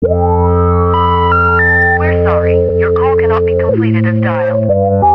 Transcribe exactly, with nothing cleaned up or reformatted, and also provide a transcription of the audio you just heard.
We're sorry, your call cannot be completed as dialed.